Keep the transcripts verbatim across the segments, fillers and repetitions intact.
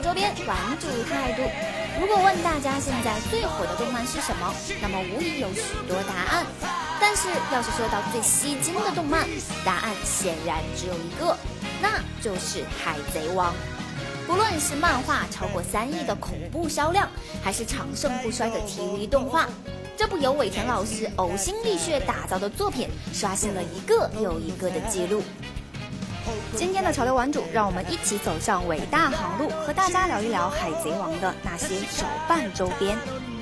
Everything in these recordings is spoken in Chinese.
周边关注态度。如果问大家现在最火的动漫是什么，那么无疑有许多答案。但是要是说到最吸睛的动漫，答案显然只有一个，那就是《海贼王》。不论是漫画超过三亿的恐怖销量，还是长盛不衰的 T V 动画，这部由尾田老师呕心沥血打造的作品，刷新了一个又一个的记录。今天的潮流玩主，让我们一起走上伟大航路，和大家聊一聊《海贼王》的那些手办周边。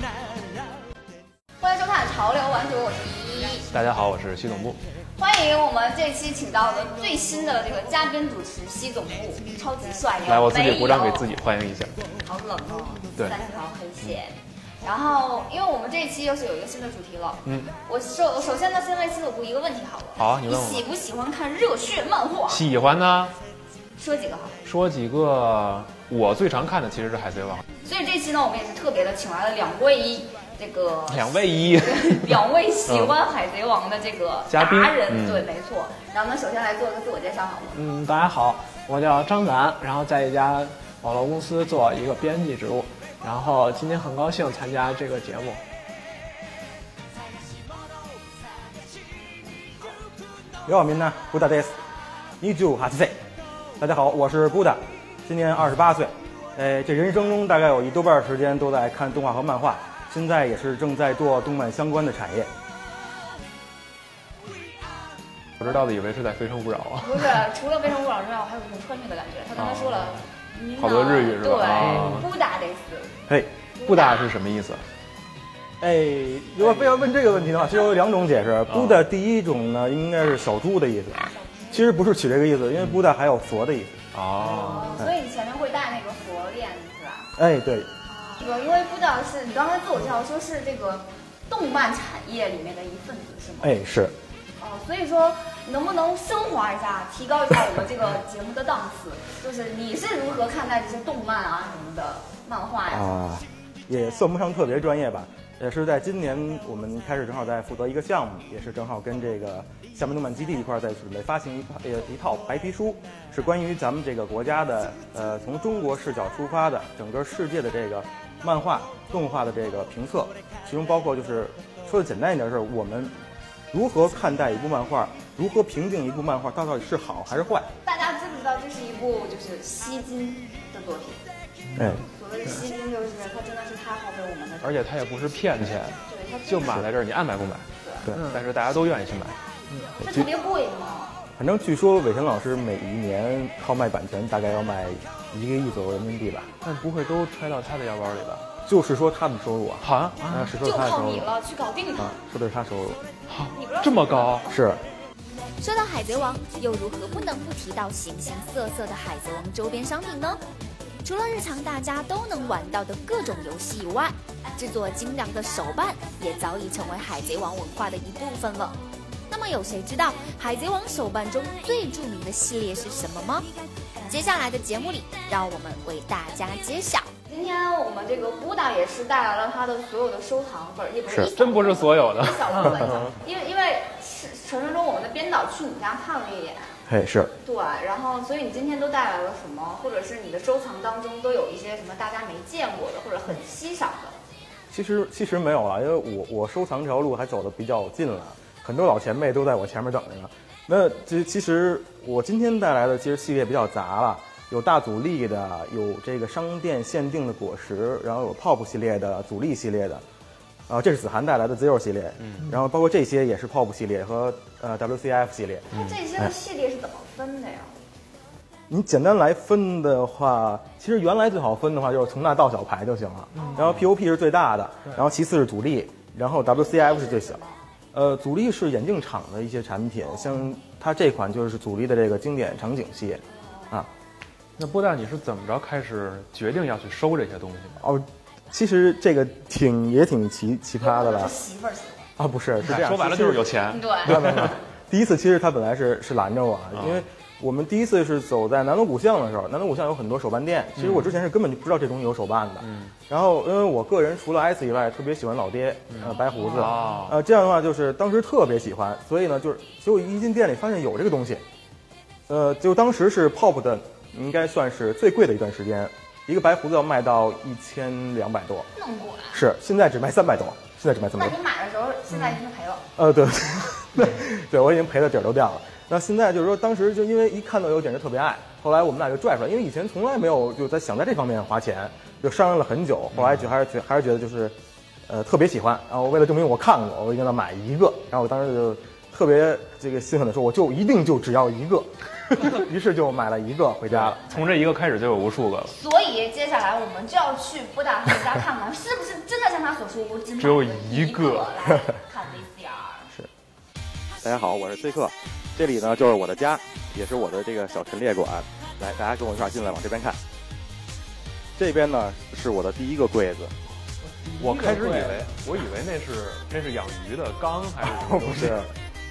欢迎收看潮流玩主，我是依依。 大家好，我是西总部。 欢迎我们这期请到的最新的这个嘉宾主持西总部，超级帅！ 来，我自己鼓掌给自己欢迎一下。 好冷哦， 对， 三条黑线。然后，因为我们这一期又是有一个新的主题了，嗯，我首首先呢，先问西总部一个问题好了。 好，你问我。 你喜不喜欢看热血漫画？ 喜欢呢。 说几个好。 说几个，我最常看的其实是《海贼王》。 所以这期呢，我们也是特别的请来了两位这个两位一两位喜欢《海贼王》的这个嘉宾达人， 嗯、 对，没错。然后呢，首先来做一个自我介绍好吗？ 嗯，大家好，我叫张展，然后在一家网络公司做一个编辑职务。然后今天很高兴参加这个节目。 刘晓民呢，布达です。二十八岁。大家好，我是布达，今年二十八岁。呃，这人生中大概有一多半时间都在看动画和漫画，现在也是正在做动漫相关的产业。 我知道的以为是在《非诚勿扰》啊。 不是，除了《非诚勿扰》之外，我还有一种穿越的感觉。他刚才说了。哦好多日语是吧？ 对，布达得斯。 嘿， 布达是什么意思？ 哎，如果非要问这个问题的话，其实有两种解释。布达第一种呢，应该是小猪的意思，其实不是取这个意思，因为布达还有佛的意思。 哦， 所以你前面会带那个佛链是吧？ 哎，对。 这个因为布达是你刚才自我介绍说是这个动漫产业里面的一份子是吗？ 哎，是。 哦，所以说能不能升华一下，提高一下我们这个节目的档次？就是你是如何看待这些动漫啊什么的漫画呀？ 啊，也算不上特别专业吧。也是在今年我们开始正好在负责一个项目，也是正好跟这个厦门动漫基地一块在准备发行一呃一套白皮书，是关于咱们这个国家的呃从中国视角出发的整个世界的这个漫画动画的这个评测，其中包括就是说的简单一点是我们如何看待一部漫画，如何评定一部漫画它到底是好还是坏。 大家知不知道这是一部就是吸金的作品？ 哎， 所谓吸金就是它真的是太耗费我们的， 而且它也不是骗钱， 对，它就码在这儿，你爱买不买？ 对， 嗯、但是大家都愿意去买。 嗯，它特别贵吗？ 反正据说尾田老师每一年靠卖版权大概要卖一个亿左右人民币吧， 但不会都揣到他的腰包里吧？ 就是说他的收入啊， 好啊， 啊是说他的收入， 就靠你了，去搞定他， 啊、说的是他收入， 好，这么高是。 说到海贼王，又如何不能不提到形形色色的海贼王周边商品呢？除了日常大家都能玩到的各种游戏以外，制作精良的手办也早已成为海贼王文化的一部分了。那么有谁知道海贼王手办中最著名的系列是什么吗？接下来的节目里，让我们为大家揭晓。今天我们这个布达也是带来了他的所有的收藏，不是也不是， 是真不是所有的， 一小部分，因为因为是传说中我们的编导去你家看了一眼， 嘿是， 对，然后所以你今天都带来了什么，或者是你的收藏当中都有一些什么大家没见过的或者很稀少的？ 其实其实没有了，因为我我收藏这条路还走得比较近了，很多老前辈都在我前面等着呢。那其其实我今天带来的其实系列比较杂了。有大阻力的，有这个商店限定的果实，然后有 Pop 系列的、阻力系列的，啊，这是子涵带来的 Zero 系列，嗯，然后包括这些也是 Pop 系列和呃 W C F 系列。 那这些的系列是怎么分的呀？ 你简单来分的话，其实原来最好分的话就是从大到小排就行了，嗯、然后 P O P 是最大的，然后其次是阻力，然后 W C F 是最小。呃，阻力是眼镜厂的一些产品，像它这款就是阻力的这个经典场景系，啊。 那布达，你是怎么着开始决定要去收这些东西的？ 哦，其实这个挺也挺奇奇葩的吧？ 媳妇儿喜欢啊，不是，是这样， 说白了就是有钱。 对， 没有没有。第一次其实他本来是是拦着我，因为我们第一次是走在南锣鼓巷的时候，南锣鼓巷有很多手办店，其实我之前是根本就不知道这东西有手办的。嗯。然后因为我个人除了 S 以外，特别喜欢老爹，呃，白胡子， 哦、 呃，这样的话就是当时特别喜欢，所以呢，就是结果一进店里发现有这个东西，呃，就当时是 Pop 的。应该算是最贵的一段时间， 一个白胡子要卖到一千两百多， 那么贵啊？ 是，现在只卖三百多，现在只卖三百多。 那你买的时候现在已经赔了？ 呃，对，对，对我已经赔的底儿都掉了。那现在就是说，当时就因为一看到有点就特别爱，后来我们俩就拽出来，因为以前从来没有就在想在这方面花钱，就商量了很久，后来就还是觉还是觉得就是，呃，特别喜欢。然后为了证明我看过，我一定要买一个。然后我当时就特别这个兴奋的说，我就一定就只要一个。于是就买了一个回家了。 从这一个开始就有无数个了。 所以接下来我们就要去波大他们家看看，是不是真的像他所说， 只有一个来看 V C R。 是。 大家好，我是 C 克，这里呢就是我的家，也是我的这个小陈列馆。来，大家跟我一块进来，往这边看。这边呢是我的第一个柜子。 我开始以为，我以为那是那是养鱼的缸还是什么？ 不是。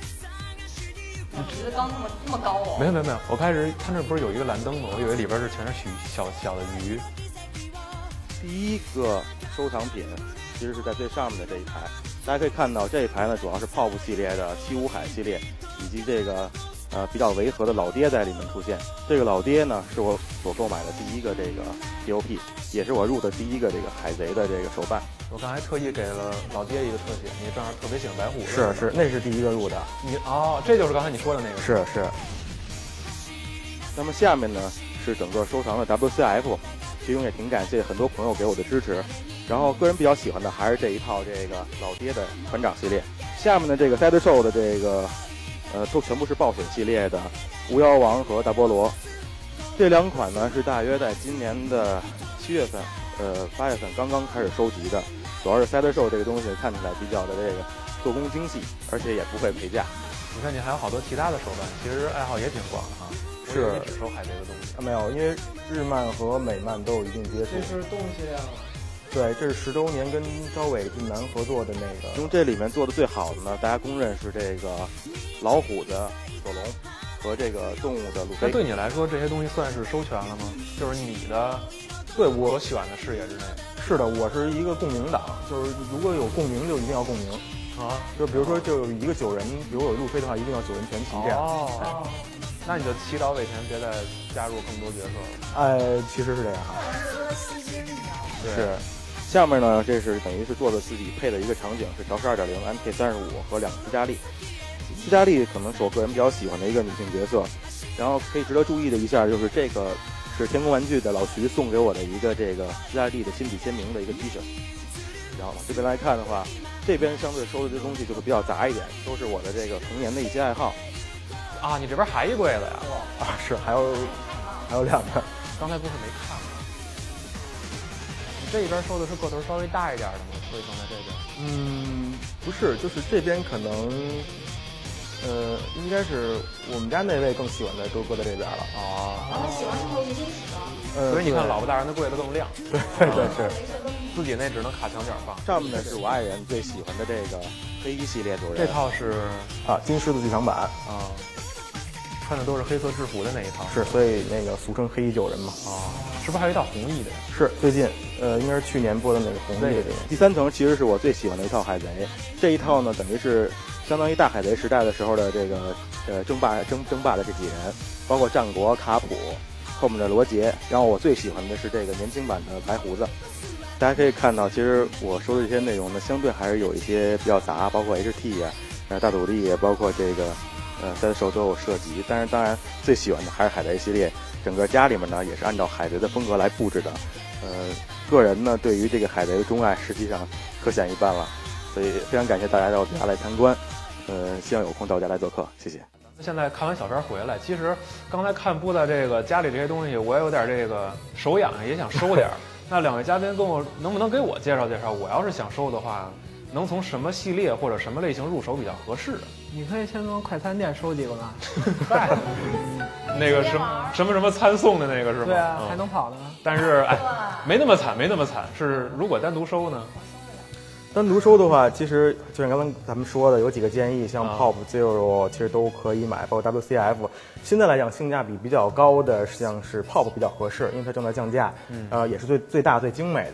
鱼的缸那么那么高哦？ 没有没有没有，我开始它那不是有一个蓝灯吗？我以为里边是全是许小小的鱼。 第一个收藏品其实是在最上面的这一排，大家可以看到这一排呢主要是泡芙系列的西五海系列，以及这个呃比较违和的老爹在里面出现。这个老爹呢是我所购买的第一个这个 P O P， 也是我入的第一个这个海贼的这个手办。 我刚才特意给了老爹一个特写，你正好特别喜欢白虎。 是是，那是第一个入的。 你哦，这就是刚才你说的那个。 是是。 那么下面呢是整个收藏的 W C F， 其中也挺感谢很多朋友给我的支持。然后个人比较喜欢的还是这一套这个老爹的船长系列。下面的这个 Side Show 的这个呃都全部是暴选系列的巫妖王和大菠萝。这两款呢是大约在今年的七月份呃八月份刚刚开始收集的。主要是 Side Show 这个东西看起来比较的这个做工精细，而且也不会赔价。 你看你还有好多其他的手办，其实爱好也挺广的哈。 是， 只收海贼的东西。 啊，没有，因为日漫和美漫都有一定接触。 这是动系列吗？ 对，这是十周年跟朝尾俊男合作的那个。 从这里面做的最好的呢，大家公认是这个老虎的索隆和这个动物的路飞。 那对你来说，这些东西算是收全了吗？就是你的， 对我所选的视野之内。 是的，我是一个共鸣党，就是如果有共鸣就一定要共鸣啊。 就比如说，就有一个九人，比如有路飞的话，一定要九人全齐这样。 哦，那你就祈祷尾田别再加入更多角色了。 哎，其实是这样哈。 是。下面呢，这是等于是做的自己配的一个场景，是调试 二点零 M K 三十五和两个斯嘉丽。斯嘉丽可能是我个人比较喜欢的一个女性角色，然后可以值得注意的一下就是这个。是天宫玩具的老徐送给我的一个这个斯嘉丽的亲笔签名的一个 T 恤。然后往这边来看的话，这边相对收的这东西就是比较杂一点，都是我的这个童年的一些爱好。 啊，你这边还一柜子呀？ 啊，是，还有还有两个， 刚才不是没看吗？你这边收的是个头稍微大一点的吗？所以放在这边。 嗯，不是，就是这边可能。呃，应该是我们家那位更喜欢的都搁在这边了。 哦， 他喜欢是后期金属的。 呃， 所以你看，老婆大人的柜子更亮。 对对是， 自己那只能卡墙角放。 上面呢是我爱人最喜欢的这个黑衣系列主人。 这套是啊，金狮子剧场版啊，穿的都是黑色制服的那一套。 是，所以那个俗称黑衣九人嘛。 啊，是不是还有一套红衣的？ 是，最近呃，应该是去年播的那个红衣的这个。 第三层其实是我最喜欢的一套海贼，这一套呢等于是。相当于大海贼时代的时候的这个呃争霸争争霸的这几人，包括战国、卡普，后面的罗杰，然后我最喜欢的是这个年轻版的白胡子。大家可以看到，其实我说的这些内容呢，相对还是有一些比较杂，包括 H T 啊、呃大阻力，包括这个呃三手都有涉及。但是当然最喜欢的还是海贼系列，整个家里面呢也是按照海贼的风格来布置的。呃，个人呢对于这个海贼的钟爱实际上可显一斑了，所以非常感谢大家到我家来参观。呃，希望有空到家来做客，谢谢。 现在看完小片回来，其实刚才看播在这个家里这些东西，我也有点这个手痒，也想收点。那两位嘉宾跟我能不能给我介绍介绍？我要是想收的话，能从什么系列或者什么类型入手比较合适的？ 你可以先从快餐店收几个吧。 那个什么什么什么餐送的那个是吗？ 对啊， 嗯、 还能跑呢。 但是哎，没那么惨，没那么惨。是如果单独收呢？ 单独收的话，其实就像刚刚咱们说的，有几个建议，像 Pop Zero 其实都可以买，包括 W C F。现在来讲，性价比比较高的，实际上是 Pop 比较合适，因为它正在降价，嗯、呃，也是最最大最精美的。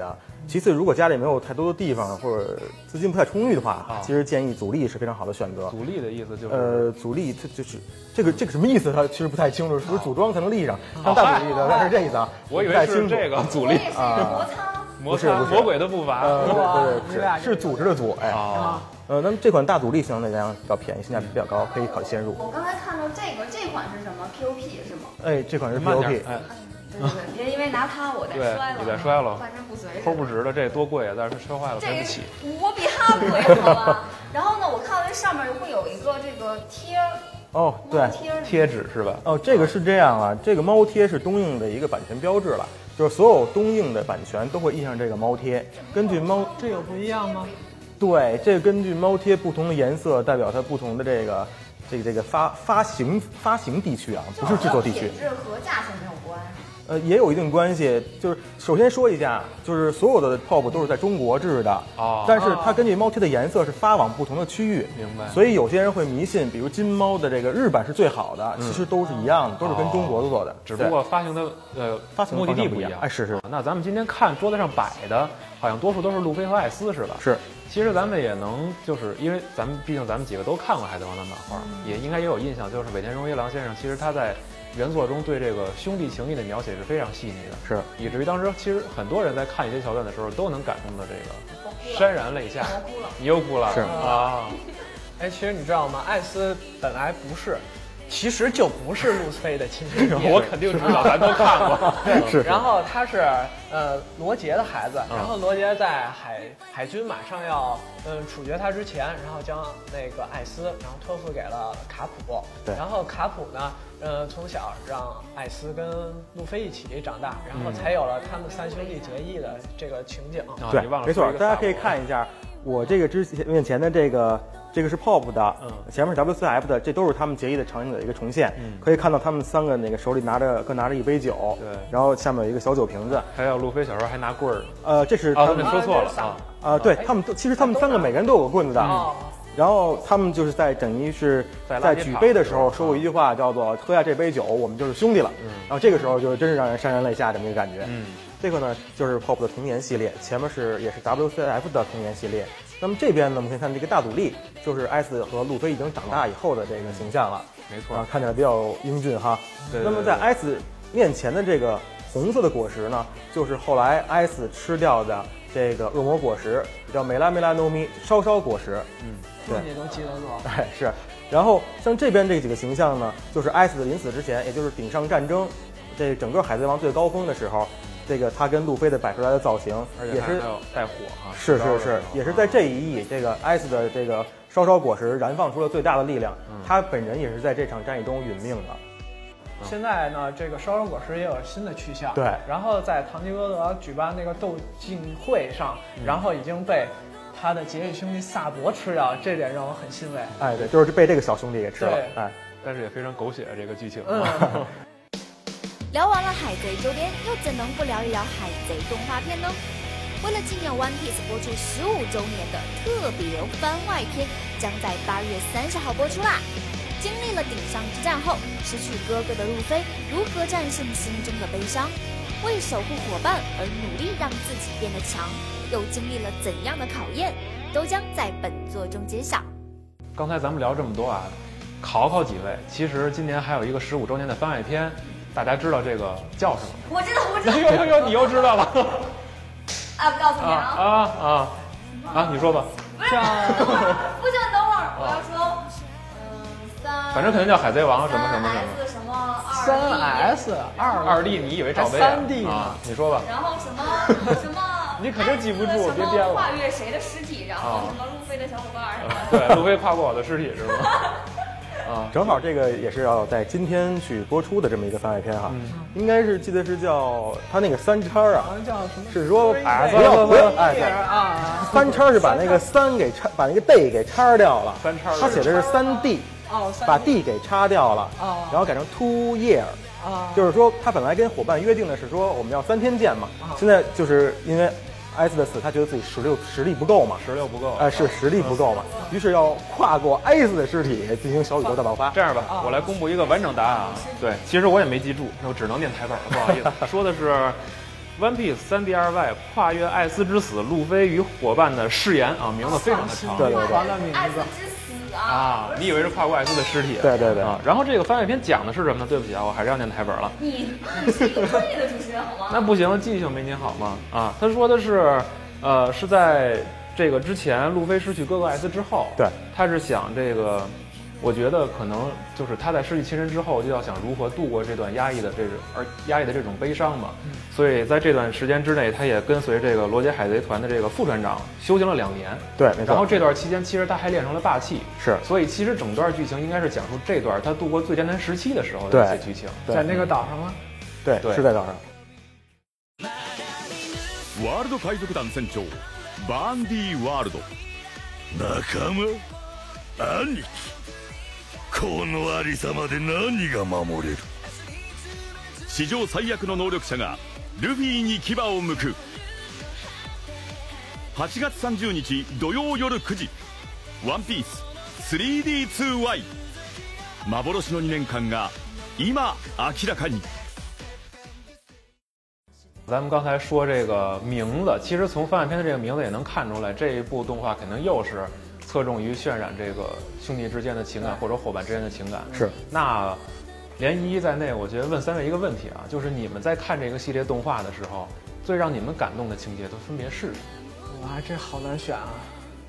其次，如果家里没有太多的地方或者资金不太充裕的话， 啊、 其实建议阻力是非常好的选择。 阻力的意思就是， 呃，阻力它就是这个这个什么意思？它其实不太清楚，是不是组装才能立上？像大阻力的，但是这意思啊， 我以为是这个阻力啊， 摩擦魔鬼的步伐， 呃，对对是是组织的组，哎啊， 呃，那么这款大阻力相对来讲比较便宜，性价比比较高，可以考虑先入。 我刚才看到这个这款是什么 P O P 是吗？ 哎，这款是 P O P， 哎。 对对对，别因为拿它我再摔了， 你再摔了， 半身不遂。 齁不值的，这多贵啊！但是摔坏了赔不起。 我比它贵，好吧？然后呢，我看到这上面会有一个这个贴。 哦，对， 贴纸是吧？ 哦，这个是这样啊，这个猫贴是东映的一个版权标志了，就是所有东映的版权都会印上这个猫贴。根据猫， 这有不一样吗？ 对，这根据猫贴不同的颜色代表它不同的这个这个这个发发行发行地区啊，不是制作地区。 品质和价钱没有关。 呃，也有一定关系。就是首先说一下，就是所有的 P O P 都是在中国制的啊， 哦、 但是它根据猫贴的颜色是发往不同的区域。 明白。 所以有些人会迷信，比如金猫的这个日版是最好的， 嗯、 其实都是一样的，都是跟中国做的， 哦、只不过发行的呃发行目的地不一样。哎，是是。 那咱们今天看桌子上摆的，好像多数都是路飞和艾斯是吧？ 是。 其实咱们也能，就是因为咱们毕竟咱们几个都看过《海贼王》的漫画， 嗯、 也应该也有印象，就是尾田荣一郎先生，其实他在原作中对这个兄弟情谊的描写是非常细腻的， 是以至于当时其实很多人在看一些桥段的时候都能感动的这个潸然泪下。你又哭了， 是啊。 哎，其实你知道吗？艾斯本来不是。其实就不是路飞的亲生爹， 我肯定知道，咱都看过。 是， 然后他是呃罗杰的孩子，然后罗杰在海海军马上要嗯处决他之前，然后将那个艾斯然后托付给了卡普， 对， 然后卡普呢，呃从小让艾斯跟路飞一起长大，然后才有了他们三兄弟结义的这个情景。 嗯、 对， 没错，大家可以看一下我这个之前面前的这个。这个是 P O P 的， 嗯， 前面是 W C F 的，这都是他们结义的场景的一个重现。 嗯， 可以看到他们三个那个手里拿着各拿着一杯酒， 对， 然后下面有一个小酒瓶子， 还有路飞小时候还拿棍儿。 呃，这是他们、 哦、说错了啊啊，对他们都其实他们三个每个人都有个棍子的， 嗯、 然后他们就是在等于是在举杯的时候说过一句话，叫做喝下这杯酒，我们就是兄弟了。 嗯， 然后这个时候就真是让人潸然泪下这么一个感觉。 嗯， 这个呢就是 P O P 的童年系列，前面是也是 W C F 的童年系列。那么这边呢，我们可以看这个大阻力，就是艾斯和路飞已经长大以后的这个形象了。 没错， 啊，看起来比较英俊哈。 对对对对。 那么在艾斯面前的这个红色的果实呢，就是后来艾斯吃掉的这个恶魔果实，叫美拉美拉诺米烧烧果实。 嗯， 对， 你都记得住。 哎，是。然后像这边这几个形象呢，就是艾斯临死之前，也就是顶上战争，这整个海贼王最高峰的时候。这个他跟路飞的摆出来的造型，也是带火啊， 是是是，也是在这一役，这个艾斯的这个烧烧果实燃放出了最大的力量， 嗯、 他本人也是在这场战役中殒命的。 嗯、现在呢，这个烧烧果实也有新的去向， 对。 然后在唐吉诃德举办那个斗竞会上， 嗯、 然后已经被他的结义兄弟萨博吃掉，这点让我很欣慰。 哎，对，就是被这个小兄弟给吃了，哎， 但是也非常狗血这个剧情。 嗯聊完了海贼周边，又怎能不聊一聊海贼动画片呢？为了纪念 One Piece 播出十五周年的特别番外篇，将在八月三十号播出啦。经历了顶上之战后，失去哥哥的路飞如何战胜心中的悲伤，为守护伙伴而努力让自己变得强，又经历了怎样的考验，都将在本作中揭晓。 刚才咱们聊这么多啊，考考几位，其实今年还有一个十五周年的番外篇。大家知道这个叫什么？ 我知道，我知道。 呦呦呦，你又知道了。 啊，不告诉你啊。 啊啊啊！你说吧。 不是，等会儿，不行，等会儿，我要说，嗯，三。 反正肯定叫海贼王什么什么什么。 什么二。 三 S 二二 D， 你以为罩杯？ 三 D 啊？你说吧。 然后什么什么？ 你肯定记不住，别编了。 跨越谁的尸体？然后什么路飞的小伙伴什么？ 对，路飞跨过我的尸体是吗？ 啊，正好这个也是要在今天去播出的这么一个番外篇哈， 嗯、 应该是记得是叫他那个三叉啊， 叫什么？ 是说哎不要不要哎啊， 三叉是把那个三给叉，把那个 D 给叉掉了， 三叉他写的是三 D， 哦， 把 D 给叉掉了， 哦， 然后改成 two year， 啊， 就是说他本来跟伙伴约定的是说我们要三天见嘛，现在就是因为。艾斯的死，他觉得自己实力实力不够嘛， 实力不够， 哎、呃，是实力不够嘛，于是要跨过艾斯的尸体进行小宇宙大爆发。 这样吧，我来公布一个完整答案啊。对，其实我也没记住，那我只能念台本了，不好意思。说的是， One Piece 三 D 二 Y 跨越艾斯之死，路飞与伙伴的誓言啊，名字非常的长。 对对对。 完了名艾斯字之死啊！ 啊，你以为是跨过艾斯的尸体？ 对对对啊。然后这个番外篇讲的是什么呢？对不起啊，我还是要念台本了。 你你是一个专业的主持人好吗？ 那不行，记性没念好吗？啊，他说的是，呃，是在这个之前，路飞失去哥哥艾斯之后， 对， 他是想这个。我觉得可能就是他在失去亲人之后，就要想如何度过这段压抑的这种而压抑的这种悲伤嘛。嗯、所以在这段时间之内，他也跟随这个罗杰海贼团的这个副船长修行了两年。 对，没错。 然后这段期间，其实他还练成了霸气。 是。 所以其实整段剧情应该是讲述这段他度过最艰难时期的时候的一些剧情。 在那个岛上吗？ 对，对是在岛上。 ワールド海賊団船長バンディワールド仲間兄貴このありさまで何が守れる史上最悪の能力者がルフィに牙を向くはちがつさんじゅうにち土曜夜くじワンピース スリーディーツーワイ 幻のにねんかんが今明らかに。 咱们刚才说这个名字，其实从番外篇的这个名字也能看出来，这一部动画肯定又是侧重于渲染这个兄弟之间的情感或者伙伴之间的情感。 是。 那连依依在内，我觉得问三位一个问题啊，就是你们在看这个系列动画的时候，最让你们感动的情节都分别是什么？ 哇，这好难选啊！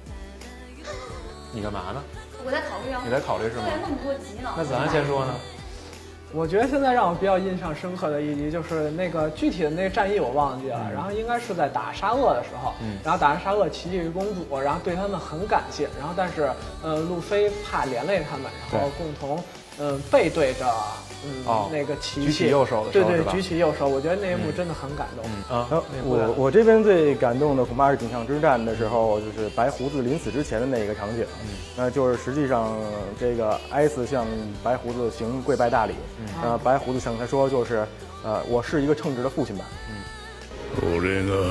你干嘛呢？ 我在考虑啊。 你在考虑是吗？ 对，那么多集呢。 那子涵先说呢？ 我觉得现在让我比较印象深刻的一集就是那个具体的那个战役我忘记了，嗯、然后应该是在打沙鳄的时候，嗯、然后打完沙鳄奇迹公主，然后对他们很感谢，然后但是呃路飞怕连累他们，然后共同嗯、呃、背对着嗯、哦、那个奇迹举起右手的时候， 对对，举起右手，我觉得那一幕真的很感动。 嗯啊， 我我这边最感动的恐怕是顶上之战的时候，就是白胡子临死之前的那个场景，嗯、那就是实际上这个艾斯向白胡子行跪拜大礼。呃，白胡子向他说，就是，呃，我是一个称职的父亲吧。嗯。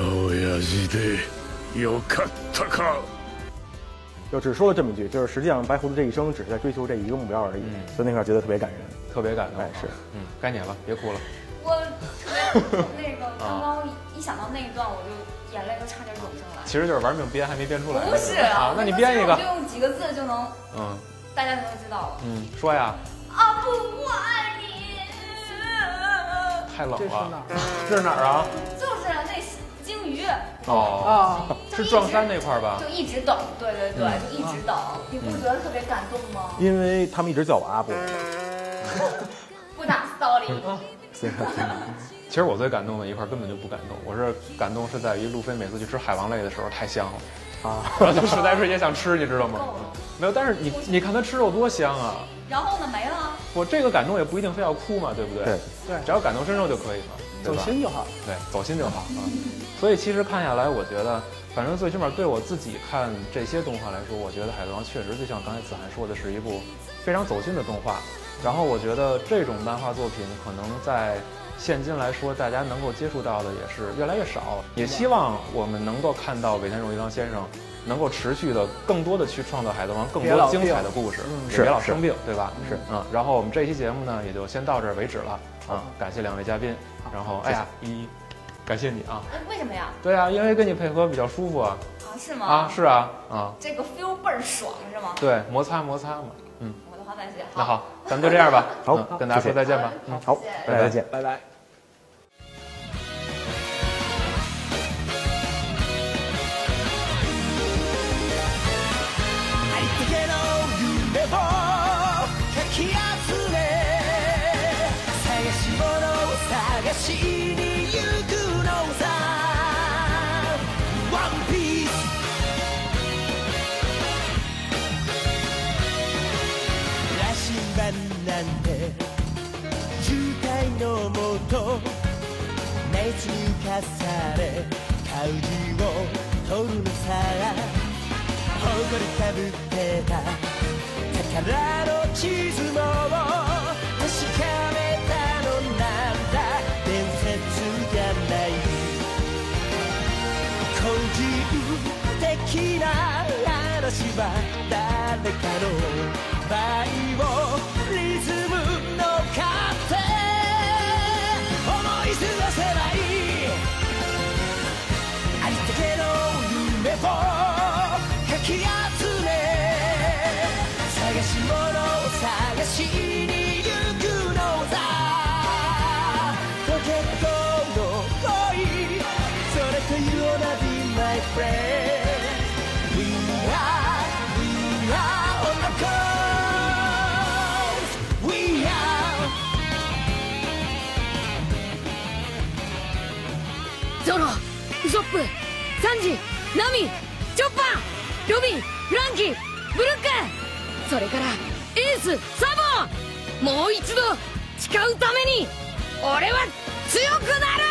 就只说了这么一句，就是实际上白胡子这一生只是在追求这一个目标而已，嗯、所以那块觉得特别感人， 特别感动。 哎，是， 嗯，该你了，别哭了。 我特别那个刚刚一想到那一段，我就眼泪都差点涌上来。 其实就是玩命编，还没编出来。 不是啊，那你编一个， 我就用几个字就能，嗯，大家就能知道了。 嗯，说呀。 阿布，我爱你。 太冷了，这是哪儿啊？ 就是那鲸鱼哦，是撞山那块儿吧？ 就一直等，对对对，就一直等。你不觉得特别感动吗？ 因为他们一直叫我阿布。 不打 sorry。 其实我最感动的一块根本就不感动，我是感动是在于路飞每次去吃海王类的时候太香了啊，然后就实在是也想吃，你知道吗？没有，但是你你看他吃肉多香啊。 然后呢，没了。 我这个感动也不一定非要哭嘛，对不对？ 对对， 只要感同身受就可以嘛， 走心就好。 对，走心就好啊。所以其实看下来，我觉得，反正最起码对我自己看这些动画来说，我觉得《海贼王》确实就像刚才子涵说的，是一部非常走心的动画。然后我觉得这种漫画作品可能在现今来说，大家能够接触到的也是越来越少。也希望我们能够看到尾田荣一郎先生能够持续的更多的去创造《海贼王》更多精彩的故事， 是别老生病，对吧？ 是， 嗯。然后我们这期节目呢，也就先到这儿为止了啊！感谢两位嘉宾，然后哎呀，一，感谢你啊！ 为什么呀？ 对啊，因为跟你配合比较舒服啊。 啊，是吗？ 啊，是啊，啊。 这个 feel 倍儿爽，是吗？ 对，摩擦摩擦嘛，嗯。 我的话再见。 那好，咱们就这样吧。 好， 跟大家说再见吧。 嗯，好，大家再见， 拜拜。しに行くのさ One Piece 羅針盤なんて渋滞のもと熱に浮かされ怪獣を取るのさ誇りかぶってた宝の地図も確かめたのなんだ伝説じゃない個人的な話は誰かのバイオリズムの勝手思い過ごせばいい gonna be my friend. We are, we are on the coast. We are. ゾロ、ウソップ、サンジ、ナミ、チョッパー、ロビン、フランキー、ブルック、それからエース、サボー、もう一度誓うために俺は強くなる。